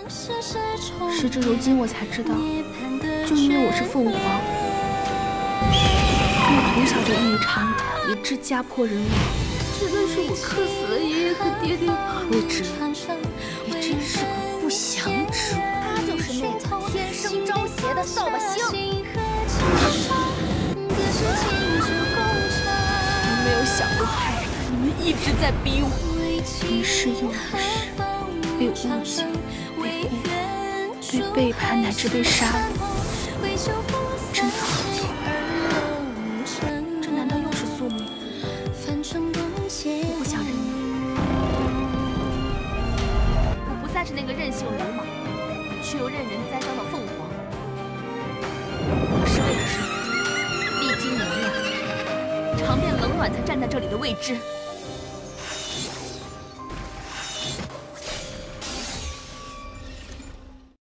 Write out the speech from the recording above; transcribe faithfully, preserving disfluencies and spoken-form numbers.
时至如今，我才知道，就因为我是凤凰，所以从小就异于常人，以致家破人亡。 只能是我克死了爷爷和爹爹吧。 未知，你真是个不祥之物。 他就是那个天生招邪的扫把星。你没有想过害人，你们一直在逼我。 你是幼时被误解、被误会、被背叛，乃至被杀了，真的好甜。这难道又是宿命？我不想认你。 我不再是那个任性鲁莽却又任人栽赃的凤凰。我是未知，历经磨难，尝遍冷暖才站在这里的未知。